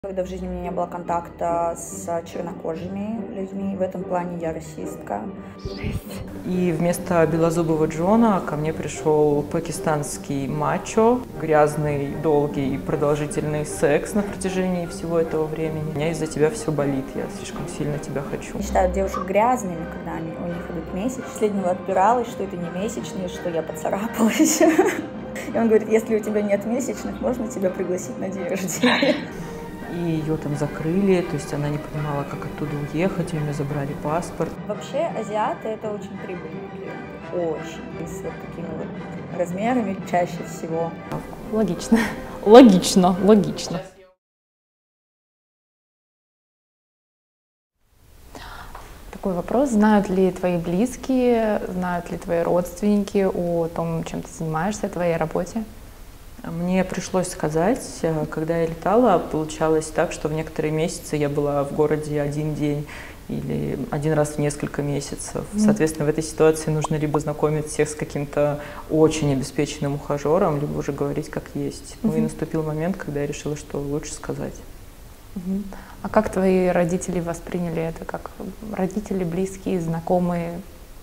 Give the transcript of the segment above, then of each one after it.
Когда в жизни у меня не было контакта с чернокожими людьми, в этом плане я расистка. И вместо белозубого Джона ко мне пришел пакистанский мачо, грязный, долгий, продолжительный секс на протяжении всего этого времени. У меня из-за тебя все болит, я слишком сильно тебя хочу. Считают девушек грязными, когда у них идут месячные. Последнего отпиралась, что это не месячные, что я поцарапалась. И он говорит, если у тебя нет месячных, можно тебя пригласить на день рождения. И ее там закрыли, то есть она не понимала, как оттуда уехать, у нее забрали паспорт. Вообще азиаты это очень прибыльные клиенты, очень. С вот такими вот размерами чаще всего. Логично. Логично, логично. Такой вопрос. Знают ли твои близкие, знают ли твои родственники о том, чем ты занимаешься, о твоей работе? Мне пришлось сказать, когда я летала, получалось так, что в некоторые месяцы я была в городе один день или один раз в несколько месяцев. Соответственно, в этой ситуации нужно либо знакомить всех с каким-то очень обеспеченным ухажером, либо уже говорить как есть. Ну и наступил момент, когда я решила, что лучше сказать. А как твои родители восприняли это? Как родители, близкие, знакомые?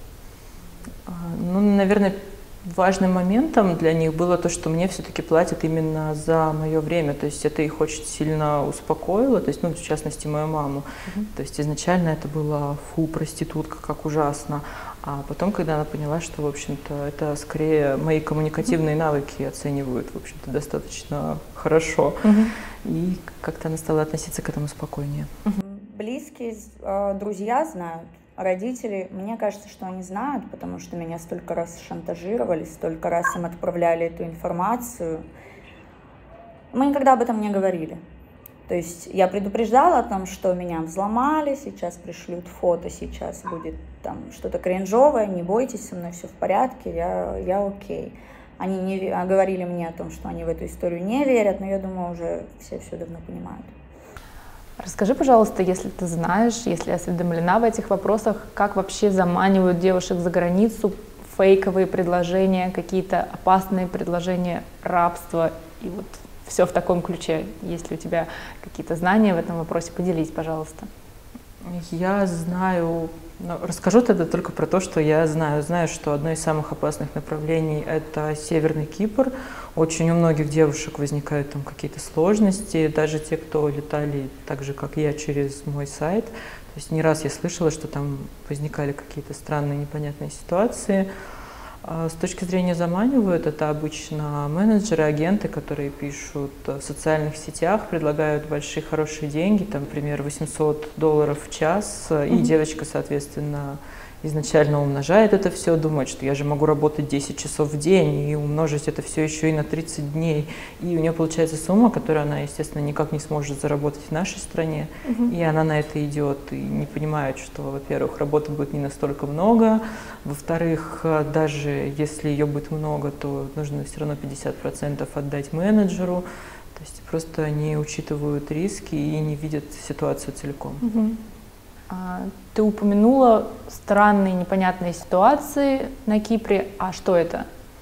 Ну, наверное, важным моментом для них было то, что мне все-таки платят именно за мое время, то есть это их очень сильно успокоило, то есть, ну, в частности, мою маму. То есть изначально это было фу, проститутка, как ужасно, а потом, когда она поняла, что, в общем-то, это скорее мои коммуникативные навыки оценивают, в общем-то, достаточно хорошо, и как-то она стала относиться к этому спокойнее. Близкие, друзья знают. Родители, мне кажется, что они знают, потому что меня столько раз шантажировали, столько раз им отправляли эту информацию. Мы никогда об этом не говорили. То есть я предупреждала о том, что меня взломали, сейчас пришлют фото, сейчас будет там что-то кринжовое, не бойтесь, со мной все в порядке, я окей. Они не говорили мне о том, что они в эту историю не верят, но я думаю, уже все давно понимают. Расскажи, пожалуйста, если ты знаешь, если осведомлена в этих вопросах, как вообще заманивают девушек за границу, фейковые предложения, какие-то опасные предложения, рабства и вот все в таком ключе. Есть ли у тебя какие-то знания в этом вопросе, поделись, пожалуйста. Я знаю, расскажу тогда только про то, что я знаю. Знаю, что одно из самых опасных направлений – это Северный Кипр. Очень у многих девушек возникают там какие-то сложности, даже те, кто летали так же, как я, через мой сайт. То есть не раз я слышала, что там возникали какие-то странные, непонятные ситуации. С точки зрения заманивают, это обычно менеджеры, агенты, которые пишут в социальных сетях, предлагают большие хорошие деньги, там, например, $800 в час, и девочка, соответственно, изначально умножает это все, думает, что я же могу работать 10 часов в день и умножить это все еще и на 30 дней. И у нее получается сумма, которую она, естественно, никак не сможет заработать в нашей стране. И она на это идет и не понимает, что, во-первых, работы будет не настолько много, во-вторых, даже если ее будет много, то нужно все равно 50% отдать менеджеру. То есть просто не учитывают риски и не видят ситуацию целиком. Ты упомянула странные, непонятные ситуации на Кипре. А что это?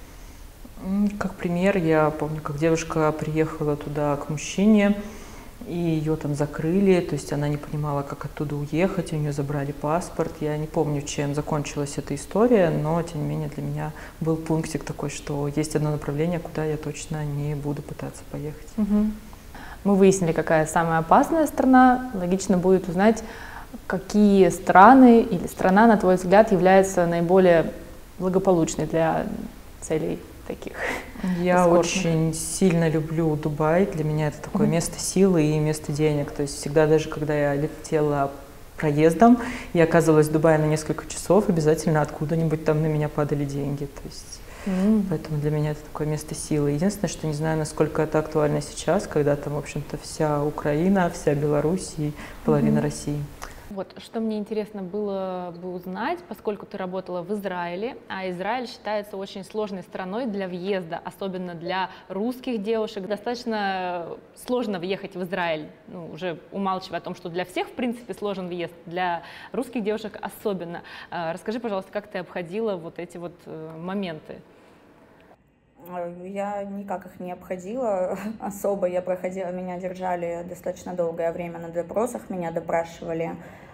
Как пример, я помню, как девушка приехала туда к мужчине, и ее там закрыли, то есть она не понимала, как оттуда уехать, у нее забрали паспорт. Я не помню, чем закончилась эта история, но, тем не менее, для меня был пунктик такой, что есть одно направление, куда я точно не буду пытаться поехать. Мы выяснили, какая самая опасная страна. Логично будет узнать, какие страны или страна, на твой взгляд, является наиболее благополучной для целей таких? Я очень сильно люблю Дубай. Для меня это такое место силы и место денег. То есть всегда, даже когда я летела проездом, я оказывалась в Дубае на несколько часов, обязательно откуда-нибудь там на меня падали деньги. То есть, поэтому для меня это такое место силы. Единственное, что не знаю, насколько это актуально сейчас, когда там, в общем-то, вся Украина, вся Беларусь и половина России. Вот, что мне интересно было бы узнать, поскольку ты работала в Израиле, а Израиль считается очень сложной страной для въезда, особенно для русских девушек. Достаточно сложно въехать в Израиль, ну, уже умалчивая о том, что для всех, в принципе, сложен въезд, для русских девушек особенно. Расскажи, пожалуйста, как ты обходила вот эти вот моменты? Я никак их не обходила особо. Меня держали достаточно долгое время на допросах, меня допрашивали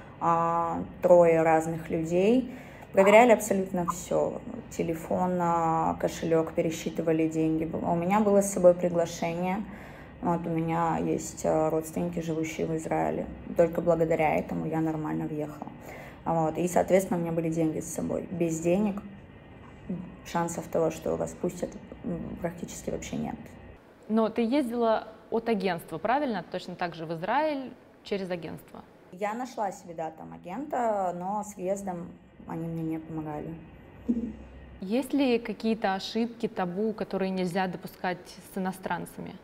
3 разных людей. Проверяли абсолютно все. Телефон, кошелек, пересчитывали деньги. У меня было с собой приглашение. Вот, у меня есть родственники, живущие в Израиле. Только благодаря этому я нормально въехала. Вот, и, соответственно, у меня были деньги с собой. Без денег шансов того, что вас пустят, практически вообще нет. Но ты ездила от агентства, правильно? Точно так же в Израиль через агентство? Я нашла себе, да, там агента, но с въездом они мне не помогали. Есть ли какие-то ошибки, табу, которые нельзя допускать с иностранцами?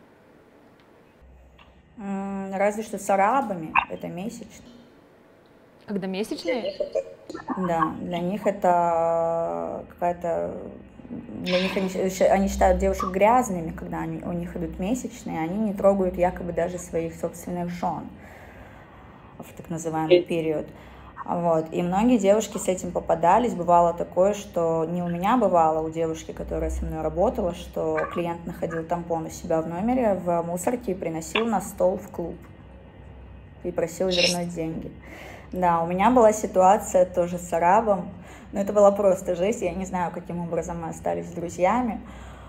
Разве что с арабами, это месячно. Когда месячные? Да, для них это какая-то... Для них они считают девушек грязными, когда у них идут месячные, они не трогают якобы даже своих собственных жен в так называемый период. Вот. И многие девушки с этим попадались. Бывало такое, что не у меня бывало, у девушки, которая со мной работала, что клиент находил тампон у себя в номере в мусорке и приносил на стол в клуб и просил вернуть деньги. Да, у меня была ситуация тоже с арабом, но это была просто жесть, я не знаю, каким образом мы остались друзьями.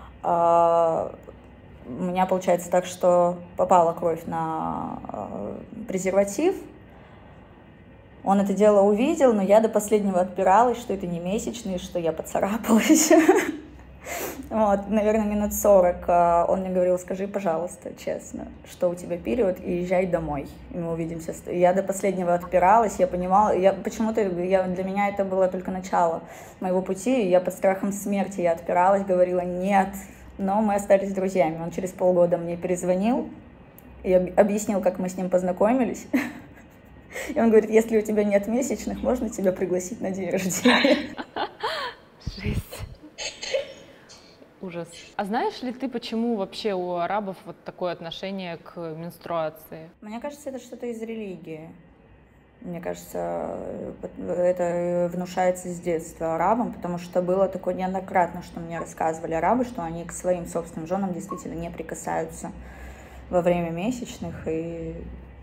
У меня получается так, что попала кровь на презерватив. Он это дело увидел, но я до последнего отпиралась, что это не месячные, что я поцарапалась. Вот, наверное, минут 40 он мне говорил: скажи, пожалуйста, честно, что у тебя период, и езжай домой, и мы увидимся. Я до последнего отпиралась, я понимала, для меня это было только начало моего пути, и я под страхом смерти отпиралась, говорила нет, но мы остались друзьями. Он через полгода мне перезвонил и объяснил, как мы с ним познакомились. И он говорит: если у тебя нет месячных, можно тебя пригласить на день рождения. Жесть. Ужас. А знаешь ли ты, почему вообще у арабов вот такое отношение к менструации? Мне кажется, это что-то из религии. Мне кажется, это внушается с детства арабам, потому что было такое неоднократно, что мне рассказывали арабы, что они к своим собственным женам действительно не прикасаются во время месячных, и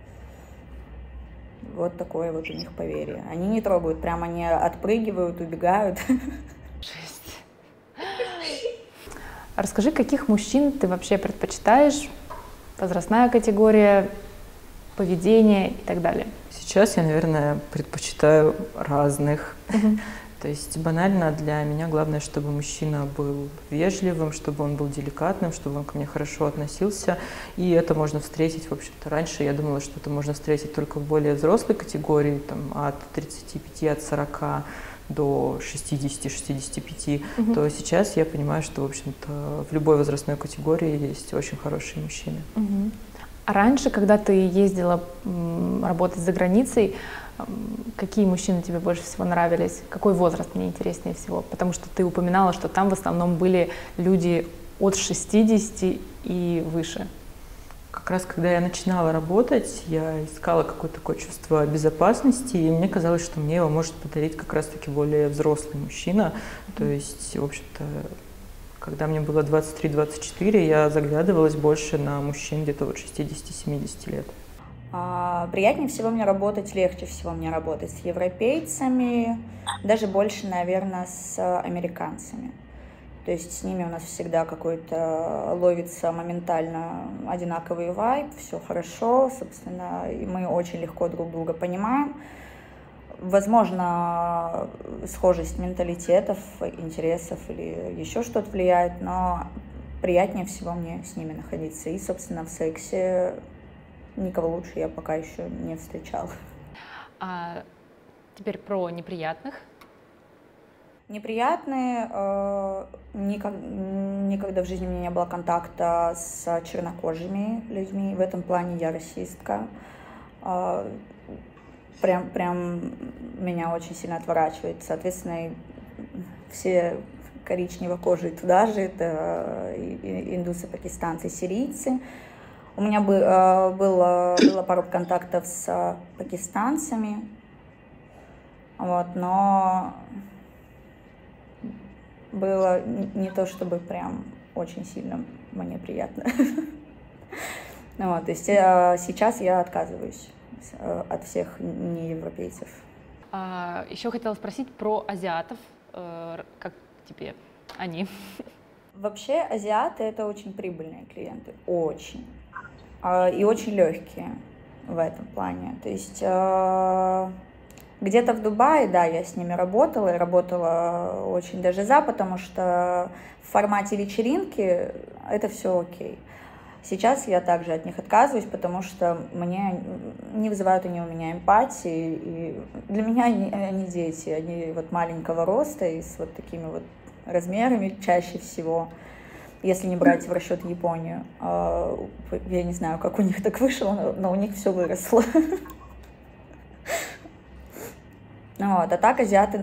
вот такое вот у них поверье. Они не трогают, прям они отпрыгивают, убегают. Жесть. Расскажи, каких мужчин ты вообще предпочитаешь? Возрастная категория, поведение и так далее. Сейчас я, наверное, предпочитаю разных. То есть банально для меня главное, чтобы мужчина был вежливым, чтобы он был деликатным, чтобы он ко мне хорошо относился. И это можно встретить, в общем-то, раньше я думала, что это можно встретить только в более взрослой категории, там, от 35, от 40 до 60-65, то сейчас я понимаю, что, в общем-то, в любой возрастной категории есть очень хорошие мужчины. А раньше, когда ты ездила работать за границей, какие мужчины тебе больше всего нравились? Какой возраст мне интереснее всего? Потому что ты упоминала, что там в основном были люди от 60 и выше. Как раз когда я начинала работать, я искала какое-то такое чувство безопасности, и мне казалось, что мне его может подарить как раз-таки более взрослый мужчина. То есть, в общем-то, когда мне было 23-24, я заглядывалась больше на мужчин где-то от 60-70 лет. Приятнее всего мне работать, легче всего мне работать с европейцами, даже больше, наверное, с американцами. То есть с ними у нас всегда какой-то ловится моментально одинаковый вайб, все хорошо, собственно, и мы очень легко друг друга понимаем. Возможно, схожесть менталитетов, интересов или еще что-то влияет, но приятнее всего мне с ними находиться. И, собственно, в сексе никого лучше я пока еще не встречала. А теперь про неприятных. Неприятные. Никогда в жизни у меня не было контакта с чернокожими людьми. В этом плане я расистка. Прям меня очень сильно отворачивает. Соответственно, все коричневокожие туда же. Это индусы, пакистанцы, сирийцы. У меня было пару контактов с пакистанцами. Вот, но было не то чтобы прям очень сильно мне приятно. Вот, то есть сейчас я отказываюсь от всех неевропейцев. Еще хотела спросить про азиатов. Как тебе они? Вообще азиаты — это очень прибыльные клиенты, очень. И очень легкие в этом плане. То есть где-то в Дубае, да, я с ними работала, и работала очень даже потому что в формате вечеринки это все окей. Сейчас я также от них отказываюсь, потому что мне не вызывают они у меня эмпатии, и для меня они дети, они вот маленького роста и с вот такими вот размерами чаще всего, если не брать в расчет Японию. Я не знаю, как у них так вышло, но у них все выросло. Вот, а так азиаты...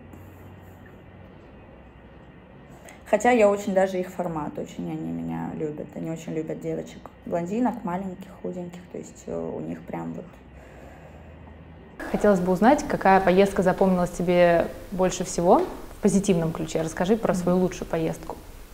Хотя я очень даже их формат, очень они меня любят. Они очень любят девочек, блондинок, маленьких, худеньких. То есть у них прям вот... Хотелось бы узнать, какая поездка запомнилась тебе больше всего в позитивном ключе. Расскажи про свою лучшую поездку.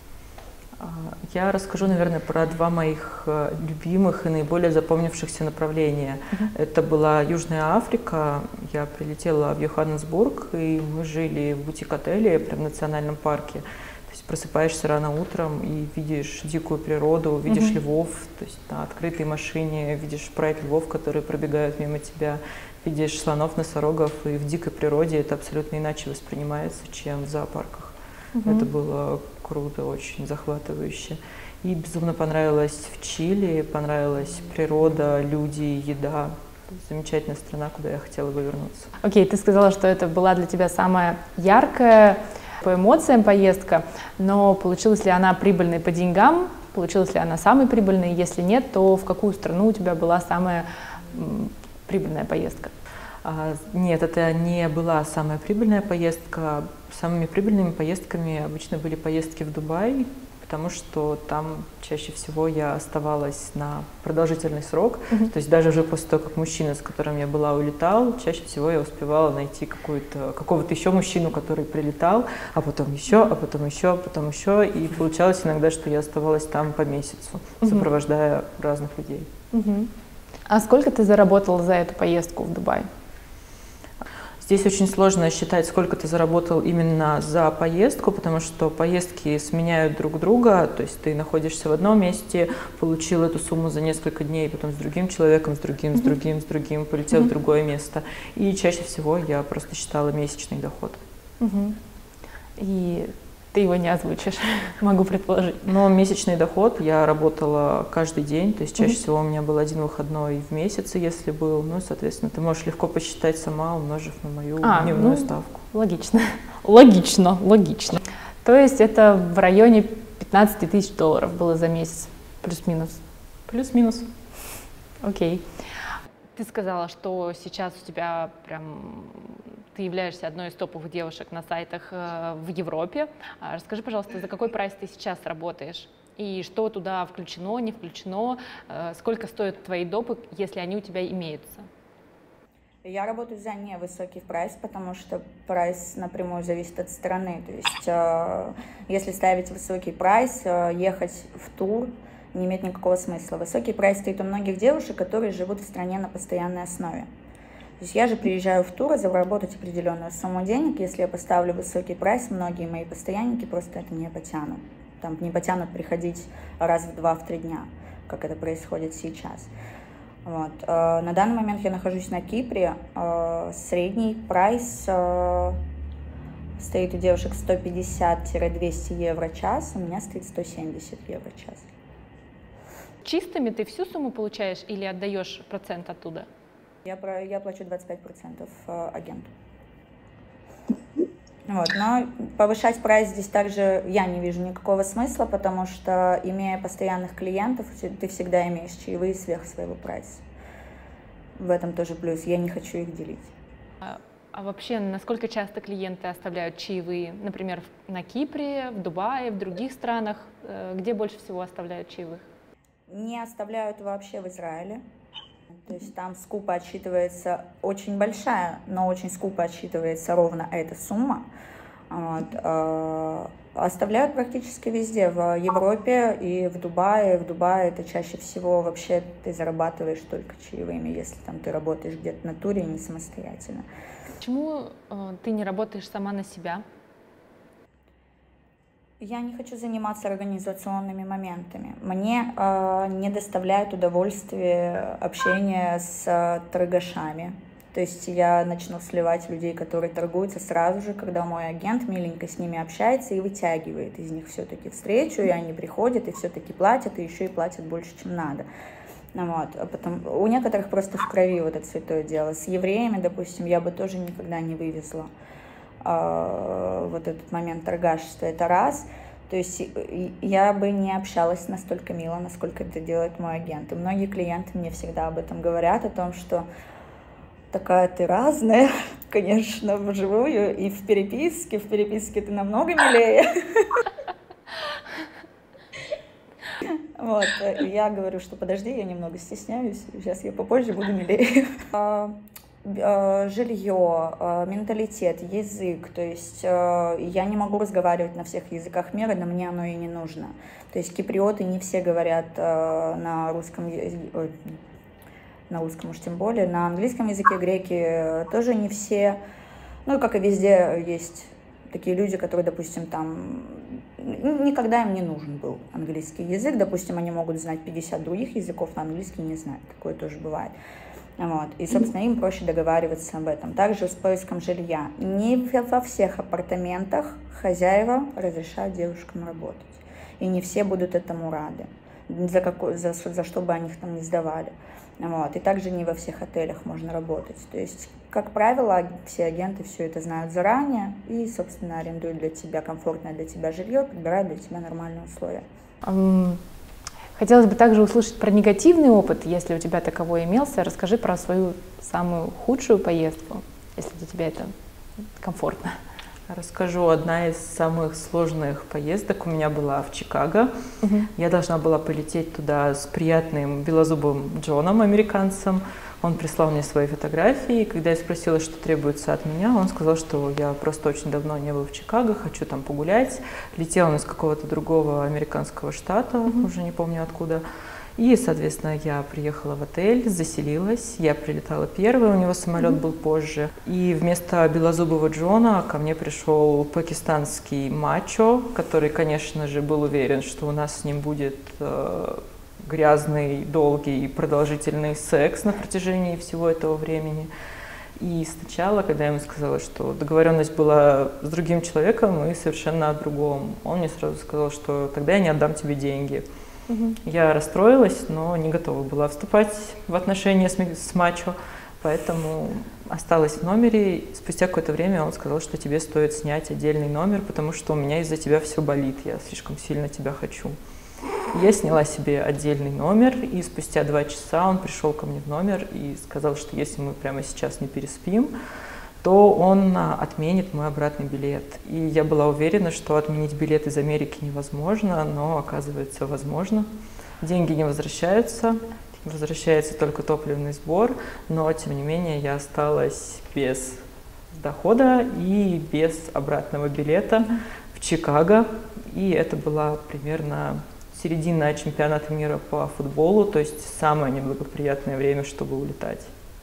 Я расскажу, наверное, про два моих любимых и наиболее запомнившихся направления. Это была Южная Африка. Я прилетела в Йоханнесбург, и мы жили в бутик-отеле, прям в национальном парке. То есть просыпаешься рано утром и видишь дикую природу, видишь львов, то есть на открытой машине видишь прайд львов, которые пробегают мимо тебя, видишь слонов, носорогов, и в дикой природе это абсолютно иначе воспринимается, чем в зоопарках. Это было круто, очень захватывающе. И безумно понравилось в Чили, понравилась природа, люди, еда. Замечательная страна, куда я хотела бы вернуться. Окей, ты сказала, что это была для тебя самая яркая по эмоциям поездка, но получилась ли она прибыльной по деньгам? Получилась ли она самой прибыльной? Если нет, то в какую страну у тебя была самая прибыльная поездка? Нет, это не была самая прибыльная поездка. Самыми прибыльными поездками обычно были поездки в Дубай, потому что там чаще всего я оставалась на продолжительный срок. То есть даже уже после того, как мужчина, с которым я была, улетал, чаще всего я успевала найти какого-то еще мужчину, который прилетал, а потом еще, а потом еще, а потом еще. И получалось иногда, что я оставалась там по месяцу, сопровождая разных людей. А сколько ты заработала за эту поездку в Дубай? Здесь очень сложно считать, сколько ты заработал именно за поездку, потому что поездки сменяют друг друга, то есть ты находишься в одном месте, получил эту сумму за несколько дней, потом с другим человеком, с другим, полетел в другое место. И чаще всего я просто считала месячный доход. И ты его не озвучишь, могу предположить. Но месячный доход, я работала каждый день, то есть чаще всего у меня был один выходной в месяц, если был, ну, соответственно, ты можешь легко посчитать сама, умножив на мою дневную ставку. Логично. Логично. То есть это в районе 15 тысяч долларов было за месяц, плюс-минус? Плюс-минус. Окей. Ты сказала, что сейчас у тебя прям... Ты являешься одной из топовых девушек на сайтах в Европе. Расскажи, пожалуйста, за какой прайс ты сейчас работаешь? И что туда включено, не включено? Сколько стоят твои допы, если они у тебя имеются? Я работаю за невысокий прайс, потому что прайс напрямую зависит от страны. То есть если ставить высокий прайс, ехать в тур не имеет никакого смысла. Высокий прайс стоит у многих девушек, которые живут в стране на постоянной основе. То есть я же приезжаю в тур заработать определенную сумму денег. Если я поставлю высокий прайс, многие мои постоянники просто это не потянут. Там не потянут приходить раз в 2-3 дня, как это происходит сейчас. Вот. На данный момент я нахожусь на Кипре. Средний прайс стоит у девушек 150-200 евро в час, у меня стоит 170 евро в час. Чистыми ты всю сумму получаешь или отдаешь процент оттуда? Я плачу 25% агенту. Вот. Но повышать прайс здесь также я не вижу никакого смысла, потому что, имея постоянных клиентов, ты всегда имеешь чаевые сверх своего прайса. В этом тоже плюс. Я не хочу их делить. А вообще, насколько часто клиенты оставляют чаевые? Например, на Кипре, в Дубае, в других странах? Где больше всего оставляют чаевых? Не оставляют вообще в Израиле. То есть там скупо отсчитывается очень большая, но очень скупо отсчитывается ровно эта сумма. Вот. Оставляют практически везде, в Европе и в Дубае. В Дубае это чаще всего вообще ты зарабатываешь только чаевыми, если там ты работаешь где-то на туре и не самостоятельно. Почему ты не работаешь сама на себя? Я не хочу заниматься организационными моментами. Мне не доставляет удовольствия общение с торгашами. То есть я начну сливать людей, которые торгуются сразу же, когда мой агент миленько с ними общается и вытягивает из них все-таки встречу, и они приходят, и все-таки платят, и еще и платят больше, чем надо. Вот. А потом, у некоторых просто в крови вот это святое дело. С евреями, допустим, я бы тоже никогда не вывезла вот этот момент торгашества. Это раз. То есть я бы не общалась настолько мило, насколько это делает мой агент. И многие клиенты мне всегда об этом говорят, о том, что такая ты разная, конечно, вживую и в переписке ты намного милее. Вот, я говорю, что подожди, я немного стесняюсь, сейчас я попозже буду милее. Жилье, менталитет, язык, то есть я не могу разговаривать на всех языках мира, но мне оно и не нужно. То есть киприоты не все говорят на русском уж тем более, на английском языке, греки тоже не все. Ну, как и везде есть такие люди, которые, допустим, там никогда им не нужен был английский язык, допустим, они могут знать 50 других языков, но английский не знают, такое тоже бывает. Вот. И, собственно, им проще договариваться об этом. Также с поиском жилья. Не во всех апартаментах хозяева разрешают девушкам работать. И не все будут этому рады, за что бы они их там не сдавали. Вот. И также не во всех отелях можно работать. То есть, как правило, все агенты все это знают заранее и, собственно, арендуют для тебя комфортное для тебя жилье, подбирают для тебя нормальные условия. Хотелось бы также услышать про негативный опыт, если у тебя таковой имелся. Расскажи про свою самую худшую поездку, если для тебя это комфортно. Расскажу. Одна из самых сложных поездок у меня была в Чикаго. Я должна была полететь туда с приятным белозубым Джоном, американцем. Он прислал мне свои фотографии, и когда я спросила, что требуется от меня, он сказал, что я просто очень давно не был в Чикаго, хочу там погулять. Летел он из какого-то другого американского штата, уже не помню откуда. И, соответственно, я приехала в отель, заселилась, я прилетала первой, у него самолет был позже. И вместо белозубого Джона ко мне пришел пакистанский мачо, который, конечно же, был уверен, что у нас с ним будет грязный, долгий и продолжительный секс на протяжении всего этого времени. И сначала, когда я ему сказала, что договоренность была с другим человеком и совершенно о другом, он мне сразу сказал, что тогда я не отдам тебе деньги. Я расстроилась, но не готова была вступать в отношения с мачо, поэтому осталась в номере. Спустя какое-то время он сказал, что тебе стоит снять отдельный номер, потому что у меня из-за тебя все болит, я слишком сильно тебя хочу. Я сняла себе отдельный номер, и спустя 2 часа он пришел ко мне в номер и сказал, что если мы прямо сейчас не переспим, то он отменит мой обратный билет. И я была уверена, что отменить билет из Америки невозможно, но оказывается возможно. Деньги не возвращаются, возвращается только топливный сбор, но тем не менее я осталась без дохода и без обратного билета в Чикаго. И это была примерно середина чемпионата мира по футболу, то есть самое неблагоприятное время, чтобы улетать.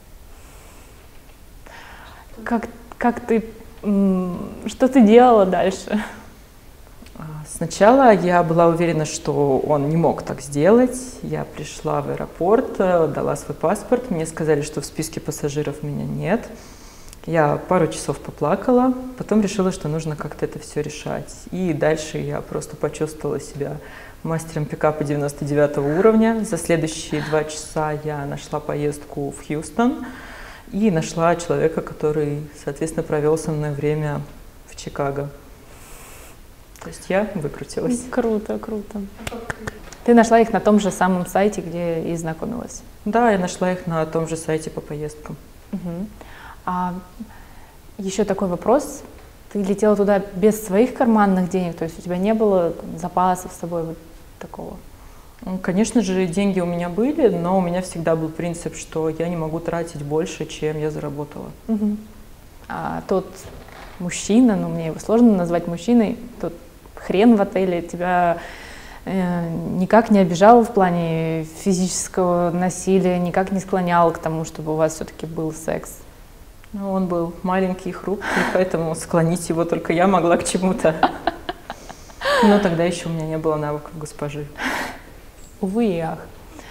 Что ты делала дальше? Сначала я была уверена, что он не мог так сделать. Я пришла в аэропорт, дала свой паспорт, мне сказали, что в списке пассажиров меня нет. Я пару часов поплакала, потом решила, что нужно как-то это все решать. И дальше я просто почувствовала себя мастером пикапа 99 уровня. За следующие 2 часа я нашла поездку в Хьюстон и нашла человека, который, соответственно, провел со мной время в Чикаго. То есть я выкрутилась. Круто, круто. Ты нашла их на том же самом сайте, где и знакомилась? Да, я нашла их на том же сайте по поездкам. А еще такой вопрос. Ты летела туда без своих карманных денег, то есть у тебя не было запасов с собой вот такого? Конечно же, деньги у меня были, но у меня всегда был принцип, что я не могу тратить больше, чем я заработала. А тот мужчина, ну мне его сложно назвать мужчиной, тот хрен в отеле, тебя никак не обижал в плане физического насилия, никак не склонял к тому, чтобы у вас все-таки был секс? Ну, он был маленький и хрупкий, поэтому склонить его только я могла к чему-то. Но тогда еще у меня не было навыков госпожи. Увы и ах.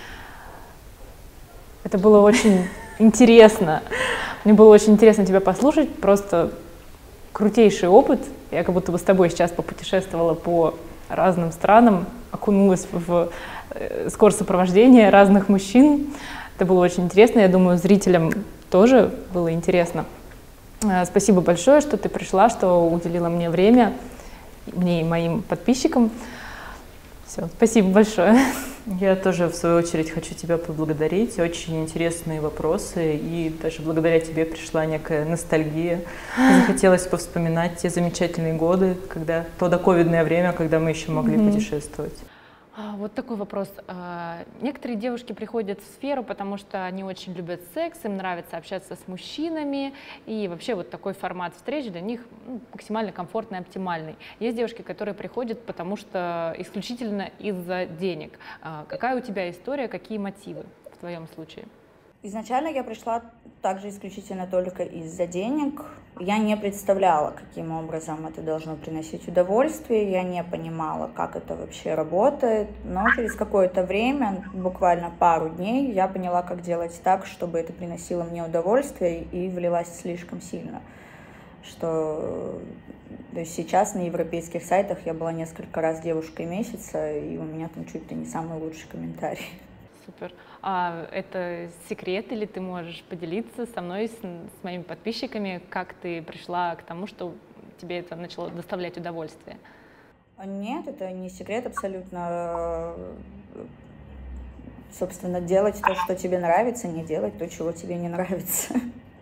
Это было очень интересно. Мне было очень интересно тебя послушать. Просто крутейший опыт. Я как будто бы с тобой сейчас попутешествовала по разным странам, окунулась в эскорт-сопровождение разных мужчин. Это было очень интересно. Я думаю, зрителям тоже было интересно. Спасибо большое, что ты пришла, что уделила мне время, мне и моим подписчикам. Все, спасибо большое. Я тоже, в свою очередь, хочу тебя поблагодарить. Очень интересные вопросы, и даже благодаря тебе пришла некая ностальгия. Захотелось повспоминать те замечательные годы, когда то доковидное время, когда мы еще могли путешествовать. Вот такой вопрос. Некоторые девушки приходят в сферу, потому что они очень любят секс, им нравится общаться с мужчинами, и вообще вот такой формат встреч для них максимально комфортный и оптимальный. Есть девушки, которые приходят, потому что исключительно из-за денег. Какая у тебя история, какие мотивы в твоем случае? Изначально я пришла также исключительно только из-за денег. Я не представляла, каким образом это должно приносить удовольствие, я не понимала, как это вообще работает, но через какое-то время, буквально пару дней, я поняла, как делать так, чтобы это приносило мне удовольствие и влилось слишком сильно. То есть сейчас на европейских сайтах я была несколько раз девушкой месяца, и у меня там чуть ли не самый лучший комментарий. Супер. А это секрет, или ты можешь поделиться со мной, с моими подписчиками, как ты пришла к тому, что тебе это начало доставлять удовольствие? Нет, это не секрет абсолютно. Собственно, делать то, что тебе нравится, не делать то, чего тебе не нравится.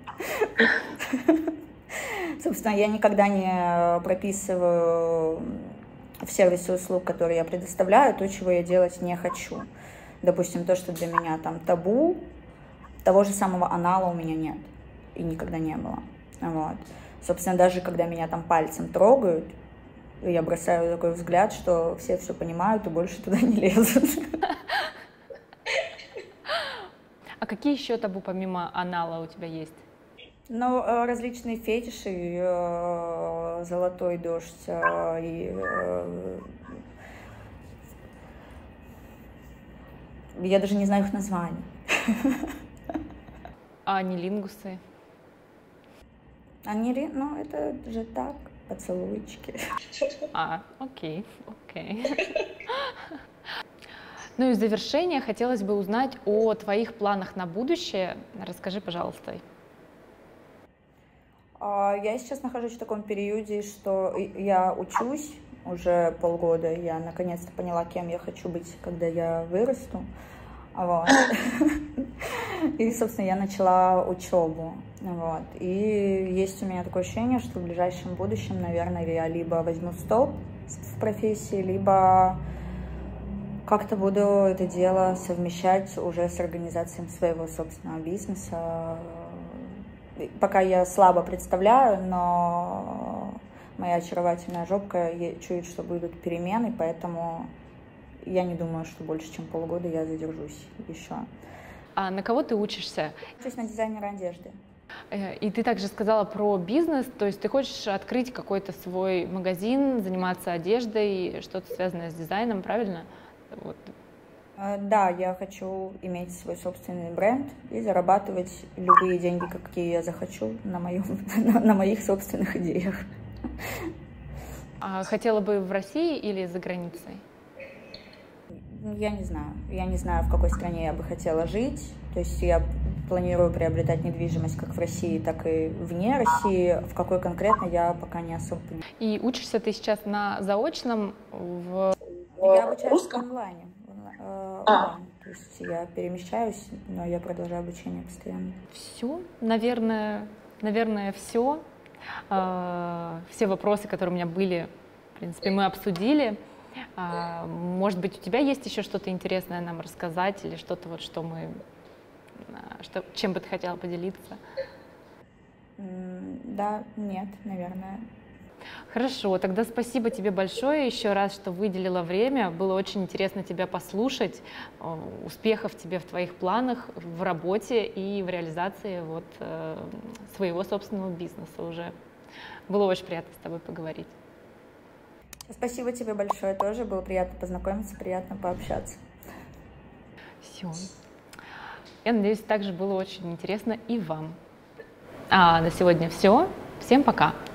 Собственно, я никогда не прописываю в сервисе услуг, которые я предоставляю, то, чего я делать не хочу. Допустим, то, что для меня там табу, того же самого анала у меня нет и никогда не было. Вот. Собственно, даже когда меня там пальцем трогают, я бросаю такой взгляд, что все понимают и больше туда не лезут. А какие еще табу помимо анала у тебя есть? Ну, различные фетиши, золотой дождь и... Я даже не знаю их названий. А анилингусы? Ну, это же так, поцелуйчики. Окей. Ну и в завершение хотелось бы узнать о твоих планах на будущее. Расскажи, пожалуйста. Я сейчас нахожусь в таком периоде, что я учусь уже полгода. Я наконец-то поняла, кем я хочу быть, когда я вырасту. Вот. И, собственно, я начала учебу. Вот. И есть у меня такое ощущение, что в ближайшем будущем, наверное, я либо возьму стоп в профессии, либо как-то буду это дело совмещать уже с организацией своего собственного бизнеса. Пока я слабо представляю, но моя очаровательная жопка чует, что будут перемены, поэтому я не думаю, что больше, чем полгода я задержусь еще. А на кого ты учишься? Учусь на дизайнера одежды. И ты также сказала про бизнес, то есть ты хочешь открыть какой-то свой магазин, заниматься одеждой, что-то связанное с дизайном, правильно? Вот. Да, я хочу иметь свой собственный бренд и зарабатывать любые деньги, какие я захочу, на моих собственных идеях. А хотела бы в России или за границей? Я не знаю. Я не знаю, в какой стране я бы хотела жить. То есть я планирую приобретать недвижимость как в России, так и вне России. В какой конкретно, я пока не особо понимаю. И учишься ты сейчас на заочном Я обучаюсь онлайне. То есть я перемещаюсь, но я продолжаю обучение постоянно. Все, наверное, все. Все вопросы, которые у меня были, в принципе, мы обсудили. Может быть, у тебя есть еще что-то интересное нам рассказать или что-то вот, чем бы ты хотела поделиться? Да, нет, наверное. Хорошо, тогда спасибо тебе большое еще раз, что выделила время. Было очень интересно тебя послушать. Успехов тебе в твоих планах, в работе и в реализации вот, своего собственного бизнеса уже. Было очень приятно с тобой поговорить. Спасибо тебе большое тоже. Было приятно познакомиться, приятно пообщаться. Все. Я надеюсь, также было очень интересно и вам. А на сегодня все. Всем пока.